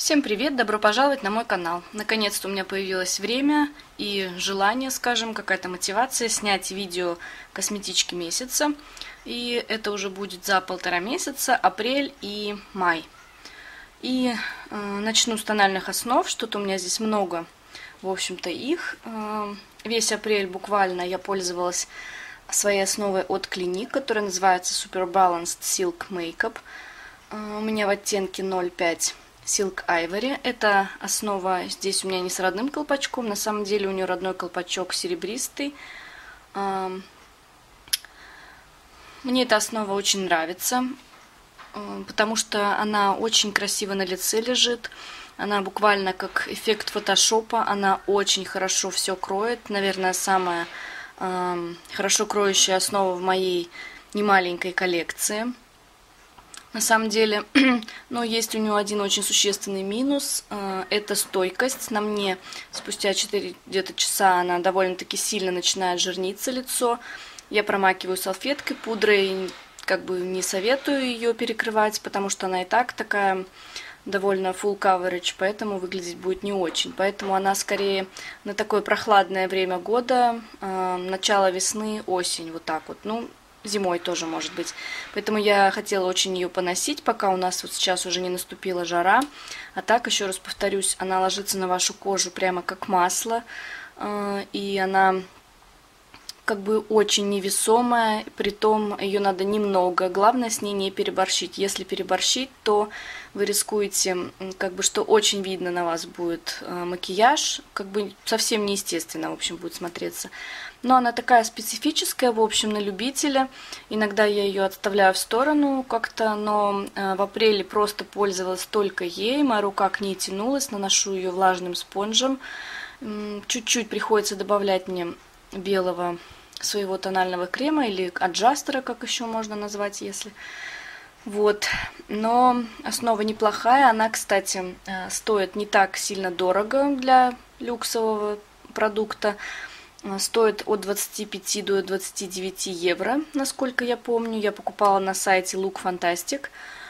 Всем привет! Добро пожаловать на мой канал. Наконец-то у меня появилось время и желание, скажем, какая-то мотивация снять видео косметички месяца. И это уже будет за 1,5 месяца, апрель и май. И начну с тональных основ, что-то у меня здесь много, в общем-то, их. Весь апрель буквально я пользовалась своей основой от Clinique, которая называется Super Balanced Silk Makeup. У меня в оттенке 0,5 Silk Ivory. Это основа здесь у меня не с родным колпачком. На самом деле у нее родной колпачок серебристый. Мне эта основа очень нравится, потому что она очень красиво на лице лежит. Она буквально как эффект фотошопа. Она очень хорошо все кроет. Наверное, самая хорошо кроющая основа в моей немаленькой коллекции. На самом деле, но есть у нее один очень существенный минус. Это стойкость. На мне спустя 4 где-то часа она довольно-таки сильно начинает жирниться лицо. Я промакиваю салфеткой, пудрой как бы не советую ее перекрывать, потому что она и так такая довольно full coverage, поэтому выглядеть будет не очень. Поэтому она скорее на такое прохладное время года, начало весны, осень, вот так вот. Ну, зимой тоже может быть. Поэтому я хотела очень ее поносить, пока у нас вот сейчас уже не наступила жара. А так, еще раз повторюсь, она ложится на вашу кожу прямо как масло. И она как бы очень невесомая, притом ее надо немного. Главное с ней не переборщить. Если переборщить, то вы рискуете, как бы, что очень видно на вас будет макияж, как бы совсем неестественно, в общем, будет смотреться. Но она такая специфическая, в общем, на любителя. Иногда я ее отставляю в сторону как-то, но в апреле просто пользовалась только ей, моя рука к ней тянулась, наношу ее влажным спонжем. Чуть-чуть приходится добавлять мне белого своего тонального крема или аджастера, как еще можно назвать, если... Вот, но основа неплохая, она, кстати, стоит не так сильно дорого для люксового продукта, стоит от 25 до 29 евро, насколько я помню, я покупала на сайте Look Fantastic.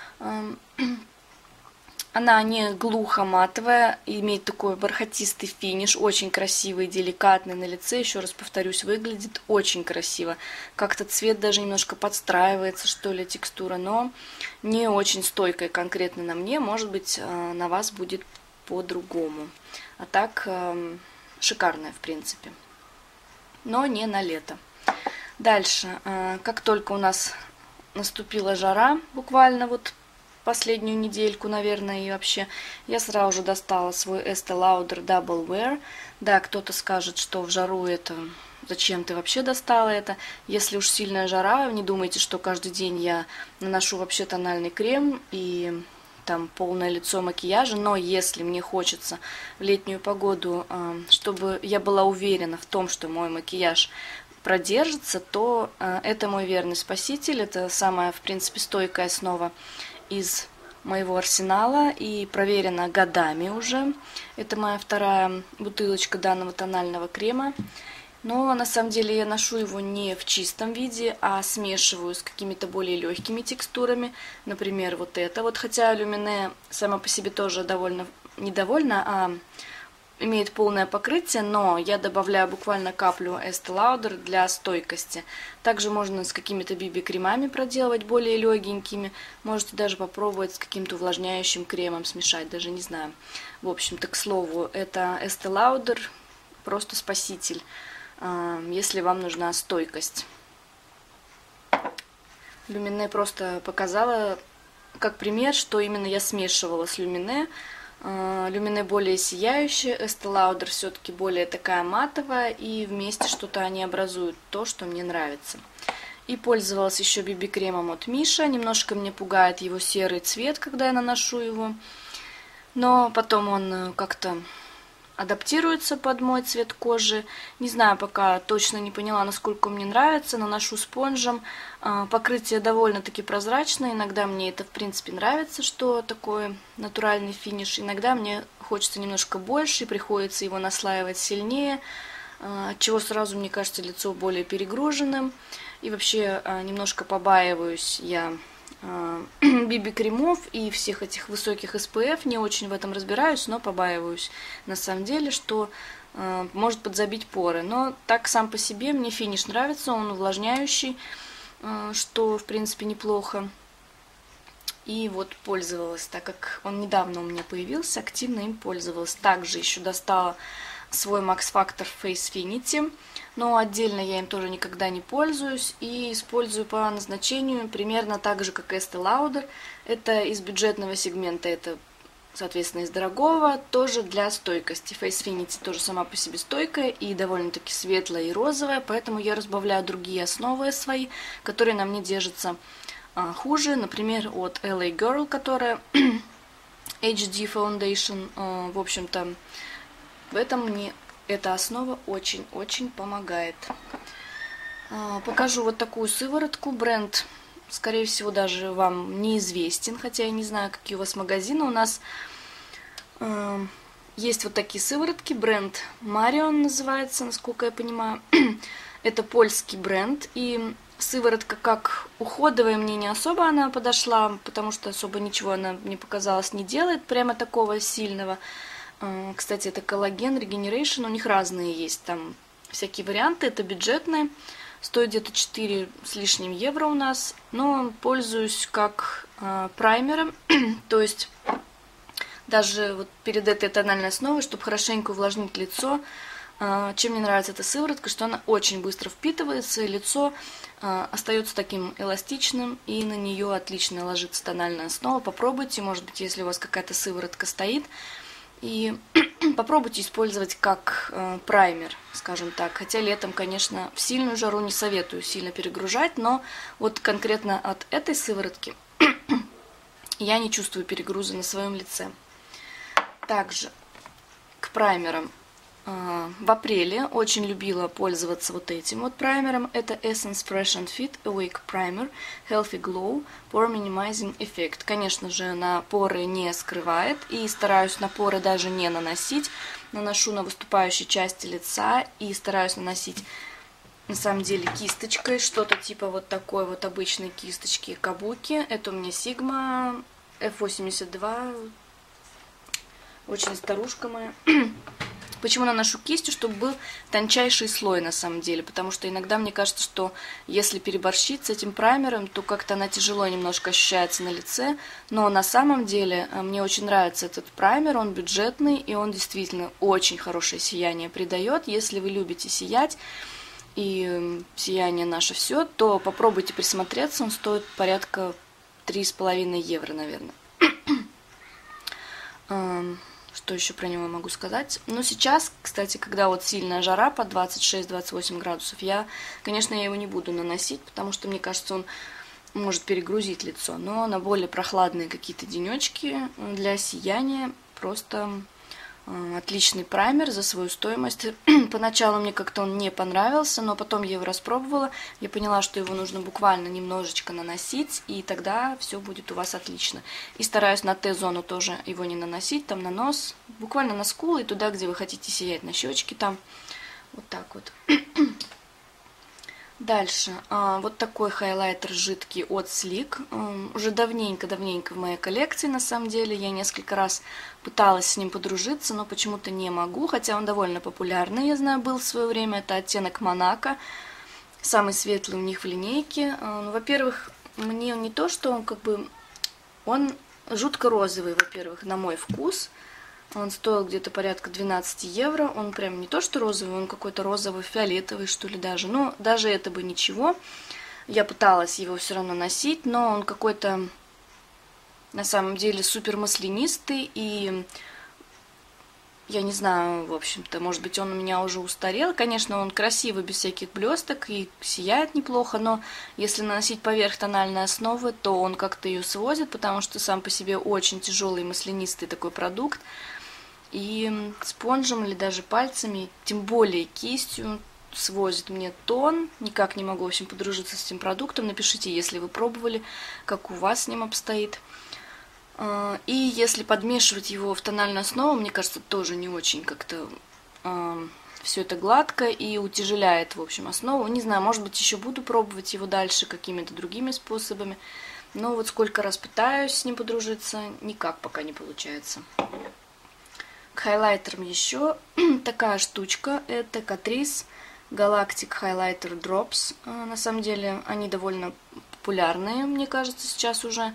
Она не глухо матовая, имеет такой бархатистый финиш, очень красивый, деликатный на лице. Еще раз повторюсь, выглядит очень красиво. Как-то цвет даже немножко подстраивается, что ли, текстура, но не очень стойкая конкретно на мне. Может быть, на вас будет по-другому. А так, шикарная, в принципе. Но не на лето. Дальше, как только у нас наступила жара, буквально вот последнюю недельку, наверное, и вообще, я сразу же достала свой Estee Lauder Double Wear. Да, кто-то скажет, что в жару это... Зачем ты вообще достала это? Если уж сильная жара, не думайте, что каждый день я наношу вообще тональный крем и там полное лицо макияжа. Но если мне хочется в летнюю погоду, чтобы я была уверена в том, что мой макияж продержится, то это мой верный спаситель. Это самая, в принципе, стойкая основа из моего арсенала и проверена годами уже. Это моя вторая бутылочка данного тонального крема. Но на самом деле я ношу его не в чистом виде, а смешиваю с какими-то более легкими текстурами. Например, вот это вот. Хотя люмине сама по себе тоже недовольна, имеет полное покрытие, но я добавляю буквально каплю Estee Lauder для стойкости. Также можно с какими-то BB-кремами проделывать, более легенькими. Можете даже попробовать с каким-то увлажняющим кремом смешать, даже не знаю. В общем-то, к слову, это Estee Lauder, просто спаситель, если вам нужна стойкость. Люмине просто показала как пример, что именно я смешивала с люмине. Люмине более сияющая, Estee Lauder все-таки более такая матовая, и вместе что-то они образуют, то, что мне нравится. И пользовалась еще BB-кремом от Миша, немножко мне пугает его серый цвет, когда я наношу его, но потом он как-то адаптируется под мой цвет кожи. Не знаю, пока точно не поняла, насколько мне нравится. Наношу спонжем. Покрытие довольно-таки прозрачное. Иногда мне это, в принципе, нравится, что такой натуральный финиш. Иногда мне хочется немножко больше, и приходится его наслаивать сильнее, отчего сразу, мне кажется, лицо более перегруженным. И вообще немножко побаиваюсь я BB-кремов и всех этих высоких SPF. Не очень в этом разбираюсь, но побаиваюсь на самом деле, что может подзабить поры. Но так сам по себе мне финиш нравится, он увлажняющий, что в принципе неплохо. И вот пользовалась, так как он недавно у меня появился, активно им пользовалась. Также еще достала свой Max Factor Facefinity, но отдельно я им тоже никогда не пользуюсь и использую по назначению примерно так же, как Estee Lauder. Это из бюджетного сегмента, это, соответственно, из дорогого, тоже для стойкости. Facefinity тоже сама по себе стойкая и довольно-таки светлая и розовая, поэтому я разбавляю другие основы свои, которые на мне держатся хуже. Например, от LA Girl, которая HD Foundation, в общем-то, в этом мне эта основа очень-очень помогает. Покажу вот такую сыворотку. Бренд, скорее всего, даже вам неизвестен, хотя я не знаю, какие у вас магазины. У нас есть вот такие сыворотки. Бренд Marion называется, насколько я понимаю. Это польский бренд. И сыворотка как уходовая мне не особо она подошла, потому что особо ничего она, мне показалось, не делает прямо такого сильного. Кстати, это коллаген, Regeneration, у них разные есть там всякие варианты, это бюджетные, стоит где-то 4 с лишним евро у нас, но пользуюсь как праймером, то есть даже вот перед этой тональной основой, чтобы хорошенько увлажнить лицо. Чем мне нравится эта сыворотка, что она очень быстро впитывается, и лицо остается таким эластичным, и на нее отлично ложится тональная основа. Попробуйте, может быть, если у вас какая-то сыворотка стоит, и попробуйте использовать как праймер, скажем так. Хотя летом, конечно, в сильную жару не советую сильно перегружать, но вот конкретно от этой сыворотки я не чувствую перегруза на своем лице. Также к праймерам. В апреле очень любила пользоваться вот этим вот праймером. Это Essence Fresh and Fit Awake Primer Healthy Glow Pore Minimizing Effect. Конечно же, на поры не скрывает, и стараюсь на поры даже не наносить. Наношу на выступающей части лица и стараюсь наносить на самом деле кисточкой, что-то типа вот такой вот обычной кисточки Кабуки. Это у меня Sigma F82, очень старушка моя. Почему наношу кистью? Чтобы был тончайший слой на самом деле, потому что иногда мне кажется, что если переборщить с этим праймером, то как-то она тяжело немножко ощущается на лице, но на самом деле мне очень нравится этот праймер, он бюджетный и он действительно очень хорошее сияние придает. Если вы любите сиять и сияние наше все, то попробуйте присмотреться, он стоит порядка 3,5 евро, наверное. Что еще про него могу сказать? Ну, сейчас, кстати, когда вот сильная жара по 26-28 градусов, конечно, я его не буду наносить, потому что, мне кажется, он может перегрузить лицо. Но на более прохладные какие-то денечки для сияния просто отличный праймер за свою стоимость. Поначалу мне как-то он не понравился, но потом я его распробовала. Я поняла, что его нужно буквально немножечко наносить, и тогда все будет у вас отлично. И стараюсь на Т-зону тоже его не наносить, там на нос, буквально на скулы и туда, где вы хотите сиять, на щечки там. Вот так вот. Дальше, вот такой хайлайтер жидкий от Sleek, уже давненько-давненько в моей коллекции, на самом деле, я несколько раз пыталась с ним подружиться, но почему-то не могу, хотя он довольно популярный, я знаю, был в свое время, это оттенок Монако, самый светлый у них в линейке. Во-первых, мне он не то, что он как бы, он жутко розовый, во-первых, на мой вкус. Он стоил где-то порядка 12 евро. Он прям не то что розовый, он какой-то розово-фиолетовый, что ли, даже. Ну, даже это бы ничего. Я пыталась его все равно носить, но он какой-то, на самом деле, супер маслянистый. И я не знаю, в общем-то, может быть, он у меня уже устарел. Конечно, он красивый, без всяких блесток и сияет неплохо, но если наносить поверх тональной основы, то он как-то ее сводит, потому что сам по себе очень тяжелый маслянистый такой продукт. И спонжем или даже пальцами, тем более кистью, свозит мне тон. Никак не могу, в общем, подружиться с этим продуктом. Напишите, если вы пробовали, как у вас с ним обстоит. И если подмешивать его в тональную основу, мне кажется, тоже не очень как-то все это гладко и утяжеляет, в общем, основу. Не знаю, может быть, еще буду пробовать его дальше какими-то другими способами. Но вот сколько раз пытаюсь с ним подружиться, никак пока не получается. К хайлайтерам еще такая штучка. Это Catrice Galactic Highlighter Drops. На самом деле они довольно популярные, мне кажется, сейчас уже.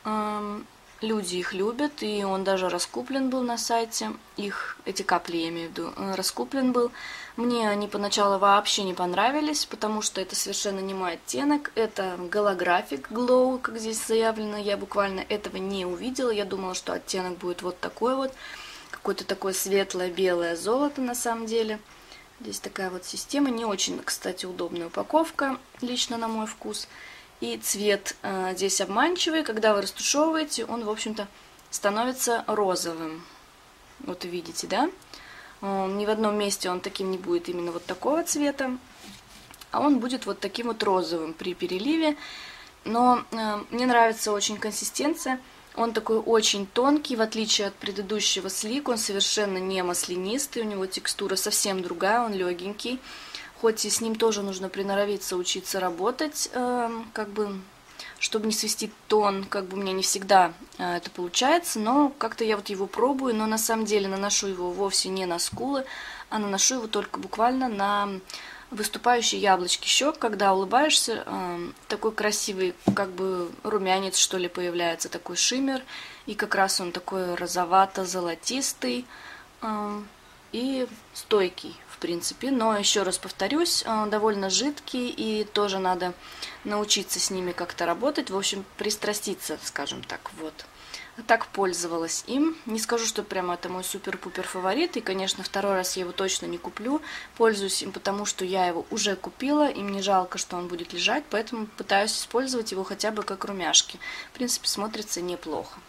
Люди их любят, и он даже раскуплен был на сайте. Эти капли, я имею в виду, раскуплен был. Мне они поначалу вообще не понравились, потому что это совершенно не мой оттенок. Это Holographic Glow, как здесь заявлено. Я буквально этого не увидела. Я думала, что оттенок будет вот такой вот. Какое-то такое светлое белое золото на самом деле. Здесь такая вот система. Не очень, кстати, удобная упаковка, лично на мой вкус. И цвет здесь обманчивый. Когда вы растушевываете, он, в общем-то, становится розовым. Вот видите, да? Ни в одном месте он таким не будет именно вот такого цвета. А он будет вот таким вот розовым при переливе. Но мне нравится очень консистенция. Он такой очень тонкий, в отличие от предыдущего Sleek. Он совершенно не маслянистый. У него текстура совсем другая, он легенький. Хоть и с ним тоже нужно приноровиться, учиться работать, как бы, чтобы не свести тон, как бы у меня не всегда это получается, но как-то я вот его пробую, но на самом деле наношу его вовсе не на скулы, а наношу его только буквально на выступающие яблочки щек, когда улыбаешься, такой красивый, как бы румянец, что ли, появляется, такой шиммер, и как раз он такой розовато-золотистый и стойкий. В принципе, но еще раз повторюсь, довольно жидкий, и тоже надо научиться с ними как-то работать, в общем, пристраститься, скажем так, вот. А так пользовалась им. Не скажу, что прямо это мой супер-пупер фаворит, и, конечно, второй раз я его точно не куплю. Пользуюсь им, потому что я его уже купила, и мне жалко, что он будет лежать, поэтому пытаюсь использовать его хотя бы как румяшки. В принципе, смотрится неплохо.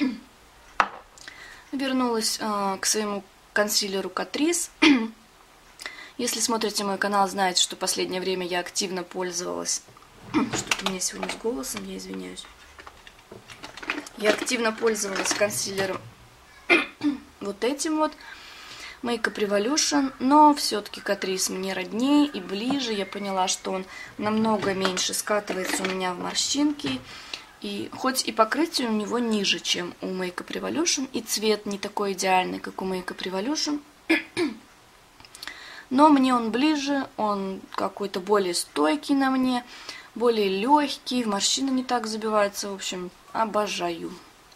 Вернулась к своему консилеру Catrice. Если смотрите мой канал, знаете, что в последнее время я активно пользовалась... Что-то у меня сегодня с голосом, я извиняюсь. Я активно пользовалась консилером вот этим вот, Makeup Revolution, но все-таки Catrice мне роднее и ближе. Я поняла, что он намного меньше скатывается у меня в морщинки. И хоть и покрытие у него ниже, чем у Makeup Revolution, и цвет не такой идеальный, как у Makeup Revolution, но мне он ближе, он какой-то более стойкий на мне, более легкий, в морщины не так забивается, в общем, обожаю.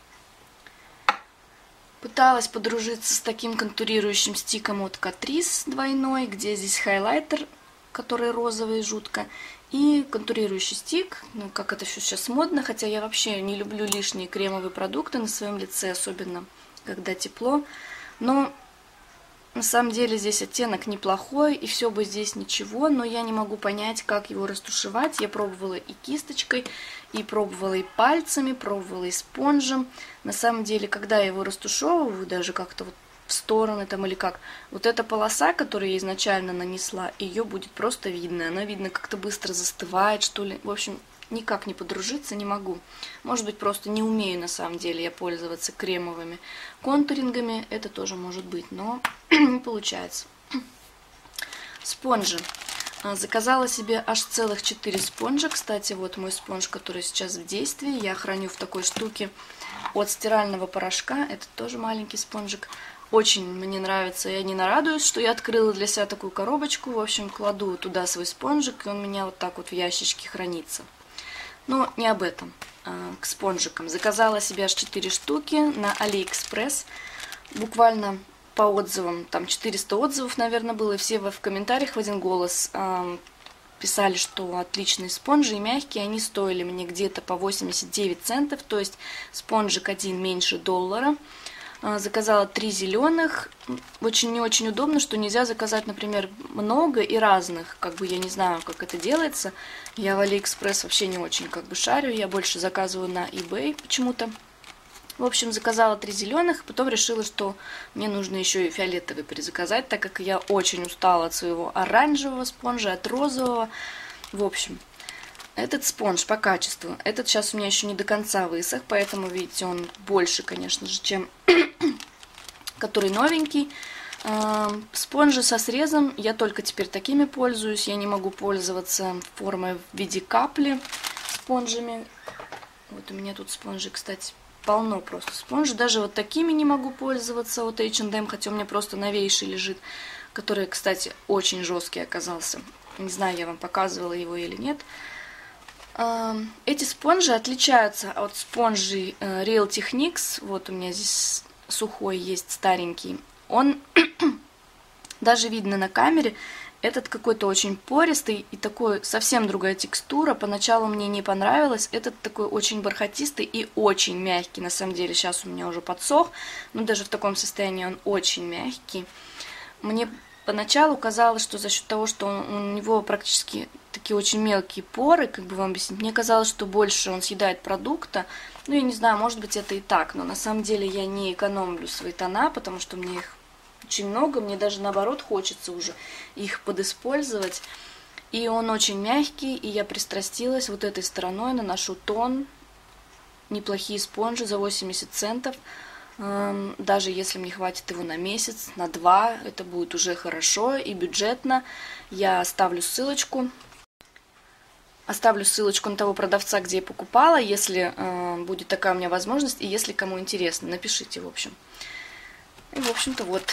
Пыталась подружиться с таким контурирующим стиком от Catrice двойной, где здесь хайлайтер, который розовый жутко, и контурирующий стик, ну как это все сейчас модно, хотя я вообще не люблю лишние кремовые продукты на своем лице, особенно когда тепло, но... На самом деле здесь оттенок неплохой, и все бы здесь ничего, но я не могу понять, как его растушевать. Я пробовала и кисточкой, и пробовала и пальцами, пробовала и спонжем. На самом деле, когда я его растушевываю, даже как-то вот в стороны там или как, вот эта полоса, которую я изначально нанесла, ее будет просто видно. Она, видно, как-то быстро застывает, что ли. В общем, никак не подружиться не могу. Может быть, просто не умею на самом деле я пользоваться кремовыми контурингами. Это тоже может быть, но не получается. Спонжи. Заказала себе аж целых 4 спонжа. Кстати, вот мой спонж, который сейчас в действии. Я храню в такой штуке от стирального порошка. Это тоже маленький спонжик. Очень мне нравится. Я не нарадуюсь, что я открыла для себя такую коробочку. В общем, кладу туда свой спонжик, и он у меня вот так вот в ящичке хранится. Но не об этом. К спонжикам. Заказала себе аж 4 штуки на AliExpress. Буквально по отзывам, там 400 отзывов, наверное, было. И все в комментариях в один голос писали, что отличные спонжи и мягкие. Они стоили мне где-то по 89 центов. То есть спонжик один меньше $1. Заказала 3 зеленых. Очень не очень удобно, что нельзя заказать, например, много и разных. Как бы я не знаю, как это делается. Я в AliExpress вообще не очень как бы шарю. Я больше заказываю на eBay почему-то. В общем, заказала 3 зеленых. Потом решила, что мне нужно еще и фиолетовый перезаказать, так как я очень устала от своего оранжевого спонжа, от розового. В общем... Этот спонж по качеству, этот сейчас у меня еще не до конца высох, поэтому, видите, он больше, конечно же, чем который новенький. Спонжи со срезом, я только теперь такими пользуюсь, я не могу пользоваться формой в виде капли спонжами. Вот у меня тут спонжи, кстати, полно просто спонжи. Даже вот такими не могу пользоваться от H&M, хотя у меня просто новейший лежит, который, кстати, очень жесткий оказался. Не знаю, я вам показывала его или нет. Эти спонжи отличаются от спонжей Real Techniques. Вот у меня здесь сухой есть, старенький. Он даже видно на камере. Этот какой-то очень пористый и такой совсем другая текстура. Поначалу мне не понравилось. Этот такой очень бархатистый и очень мягкий. На самом деле сейчас у меня уже подсох, но даже в таком состоянии он очень мягкий. Мне поначалу казалось, что за счет того, что у него практически такие очень мелкие поры, как бы вам объяснить, мне казалось, что больше он съедает продукта. Ну, я не знаю, может быть, это и так, но на самом деле я не экономлю свои тона, потому что мне их очень много, мне даже наоборот хочется уже их подиспользовать. И он очень мягкий, и я пристрастилась вот этой стороной, наношу тон, неплохие спонжи за 80 центов. Даже если мне хватит его на месяц, на 2, это будет уже хорошо и бюджетно. Я оставлю ссылочку на того продавца, где я покупала, если будет такая у меня возможность, и если кому интересно, напишите, в общем. И, в общем-то, вот.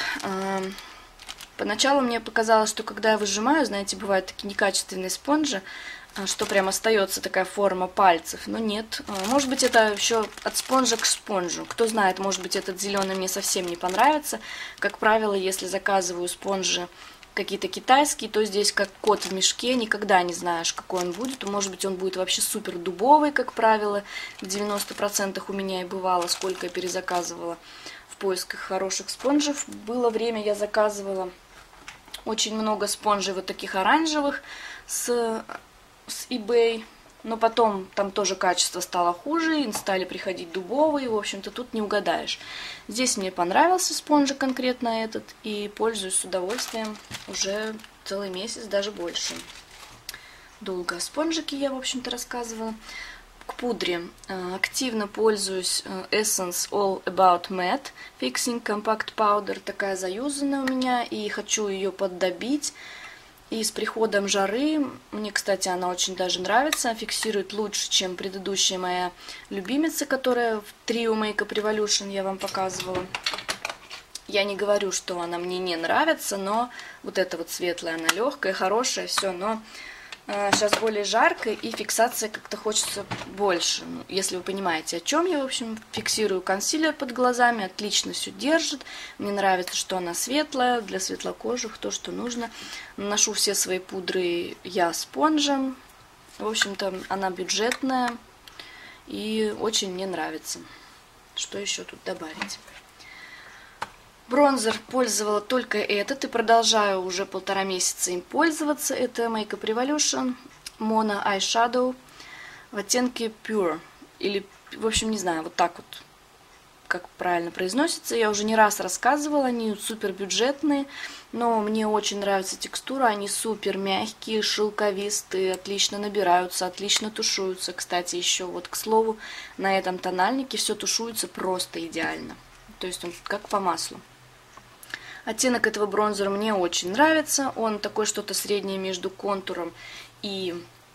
Поначалу мне показалось, что когда я выжимаю, знаете, бывают такие некачественные спонжи, что прям остается такая форма пальцев, но нет. Может быть, это еще от спонжа к спонжу. Кто знает, может быть, этот зеленый мне совсем не понравится. Как правило, если заказываю спонжи какие-то китайские, то здесь как кот в мешке, никогда не знаешь, какой он будет. Может быть, он будет вообще супер дубовый, как правило. В 90% у меня и бывало, сколько я перезаказывала в поисках хороших спонжев. Было время, я заказывала очень много спонжей вот таких оранжевых с eBay, но потом там тоже качество стало хуже, и стали приходить дубовые, в общем-то тут не угадаешь. Здесь мне понравился спонжик конкретно этот, и пользуюсь с удовольствием уже целый месяц, даже больше. Долго о спонжике я, в общем-то, рассказывала. К пудре активно пользуюсь Essence All About Matte Fixing Compact Powder, такая заюзанная у меня, и хочу ее поддобить. И с приходом жары, мне, кстати, она очень даже нравится, фиксирует лучше, чем предыдущая моя любимица, которая в Trio Makeup Revolution я вам показывала. Я не говорю, что она мне не нравится, но вот эта вот светлая, она легкая, хорошая, все, но сейчас более жарко, и фиксация как-то хочется больше. Ну, если вы понимаете, о чем я, в общем, фиксирую консилер под глазами, отлично все держит. Мне нравится, что она светлая, для светлокожих, то, что нужно. Наношу все свои пудры я спонжем. В общем-то, она бюджетная и очень мне нравится. Что еще тут добавить? Бронзер пользовала только этот и продолжаю уже 1,5 месяца им пользоваться. Это Makeup Revolution Mono Eyeshadow в оттенке Pure. Или, в общем, не знаю, вот так вот, как правильно произносится. Я уже не раз рассказывала, они супер бюджетные, но мне очень нравится текстура. Они супер мягкие, шелковистые, отлично набираются, отлично тушуются. Кстати, еще вот, к слову, на этом тональнике все тушуется просто идеально. То есть он как по маслу. Оттенок этого бронзера мне очень нравится. Он такой что-то среднее между контуром и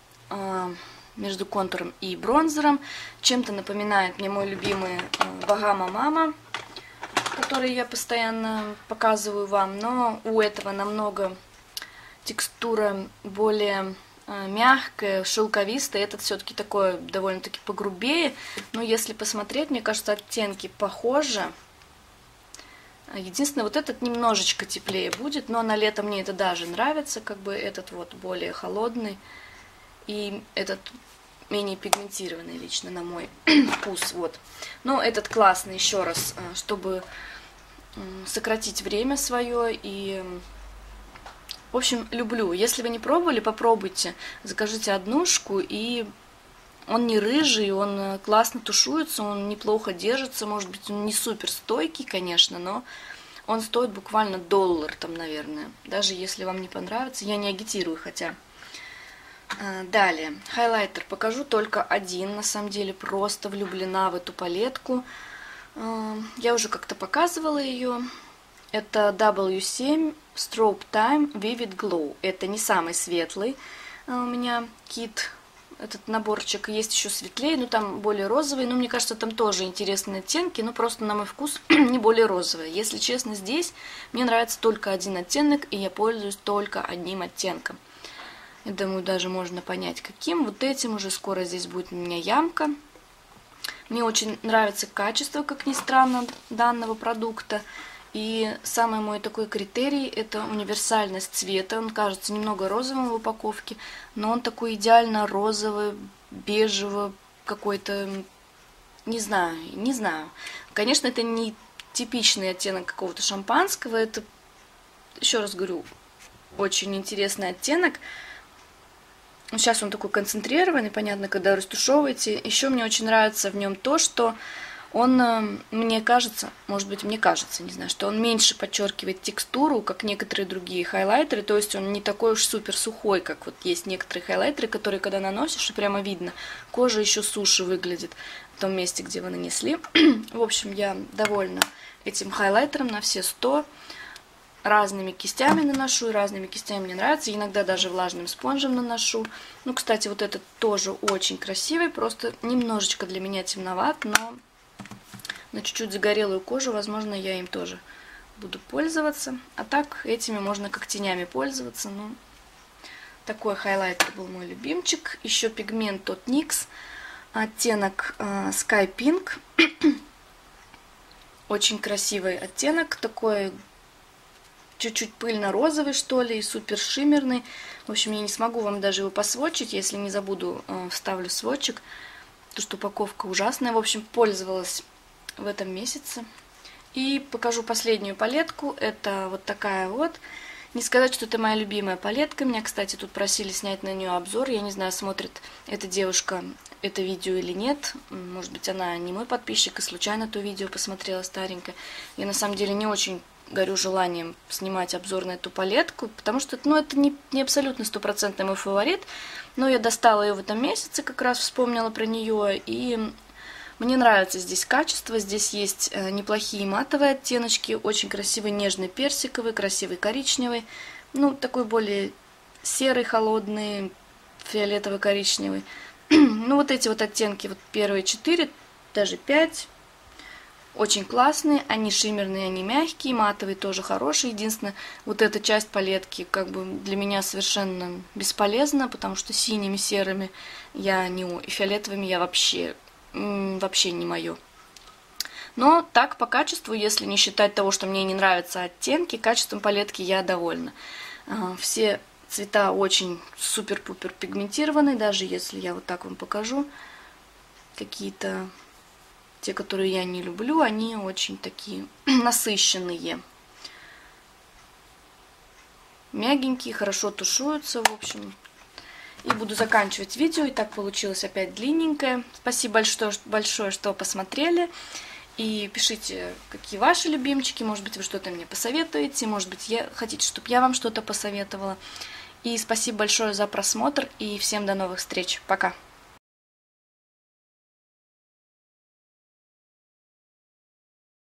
бронзером. Чем-то напоминает мне мой любимый Вагама Мама, который я постоянно показываю вам. Но у этого намного текстура более мягкая, шелковистая. Этот все-таки такой довольно-таки погрубее. Но если посмотреть, мне кажется, оттенки похожи. Единственное, вот этот немножечко теплее будет, но на лето мне это даже нравится, как бы этот вот более холодный, и этот менее пигментированный лично на мой вкус, вот. Но этот классный, еще раз, чтобы сократить время свое, и, в общем, люблю. Если вы не пробовали, попробуйте, закажите однушку, и он не рыжий, он классно тушуется, он неплохо держится, может быть, он не супер стойкий, конечно, но он стоит буквально $1 там, наверное, даже если вам не понравится, я не агитирую, хотя. Далее, хайлайтер покажу только один, на самом деле, просто влюблена в эту палетку, я уже как-то показывала ее, это W7 Strobe Time Vivid Glow, это не самый светлый у меня кит этот наборчик. Есть еще светлее, но там более розовый. Но мне кажется, там тоже интересные оттенки, но просто на мой вкус не более розовые. Если честно, здесь мне нравится только один оттенок, и я пользуюсь только одним оттенком. Я думаю, даже можно понять, каким. Вот этим уже скоро здесь будет у меня ямка. Мне очень нравится качество, как ни странно, данного продукта. И самый мой такой критерий – это универсальность цвета. Он кажется немного розовым в упаковке, но он такой идеально розовый, бежевый, какой-то, не знаю. Конечно, это не типичный оттенок какого-то шампанского, это, еще раз говорю, очень интересный оттенок. Сейчас он такой концентрированный, понятно, когда растушевываете. Еще мне очень нравится в нем то, что он, мне кажется, может быть, мне кажется, не знаю, что он меньше подчеркивает текстуру, как некоторые другие хайлайтеры. То есть он не такой уж супер сухой, как вот есть некоторые хайлайтеры, которые, когда наносишь, и прямо видно, кожа еще суше выглядит в том месте, где вы нанесли. В общем, я довольна этим хайлайтером на все 100. Разными кистями наношу, и разными кистями мне нравится. Иногда даже влажным спонжем наношу. Ну, кстати, вот этот тоже очень красивый, просто немножечко для меня темноват, но на чуть-чуть загорелую кожу, возможно, я им тоже буду пользоваться. А так, этими можно как тенями пользоваться. Ну, такой хайлайтер был мой любимчик. Еще пигмент от NYX, оттенок Sky Pink. Очень красивый оттенок, такой чуть-чуть пыльно-розовый, что ли, и супер шиммерный. В общем, я не смогу вам даже его посвотчить, если не забуду, вставлю свотчик, потому что упаковка ужасная. В общем, пользовалась в этом месяце. И покажу последнюю палетку. Это вот такая вот. Не сказать, что это моя любимая палетка. Меня, кстати, тут просили снять на нее обзор. Я не знаю, смотрит эта девушка это видео или нет. Может быть, она не мой подписчик и случайно то видео посмотрела старенькое. Я на самом деле не очень горю желанием снимать обзор на эту палетку, потому что, ну, это не абсолютно стопроцентный мой фаворит, но я достала ее в этом месяце, как раз вспомнила про нее, и мне нравится здесь качество, здесь есть неплохие матовые оттеночки, очень красивый нежный персиковый, красивый коричневый, ну, такой более серый, холодный, фиолетово-коричневый. Ну, вот эти вот оттенки, вот первые 4, даже 5, очень классные, они шиммерные, они мягкие, матовые тоже хорошие. Единственное, вот эта часть палетки как бы для меня совершенно бесполезна, потому что синими, серыми я не, и фиолетовыми я вообще не мое. Но так по качеству, если не считать того, что мне не нравятся оттенки, качеством палетки я довольна. Все цвета очень супер-пупер пигментированные, даже если я вот так вам покажу, какие-то те, которые я не люблю, они очень такие насыщенные. Мягенькие, хорошо тушуются, в общем. И буду заканчивать видео. И так получилось опять длинненькое. Спасибо большое, что посмотрели. И пишите, какие ваши любимчики. Может быть, вы что-то мне посоветуете. Может быть, хотите, чтобы я вам что-то посоветовала. И спасибо большое за просмотр. И всем до новых встреч. Пока.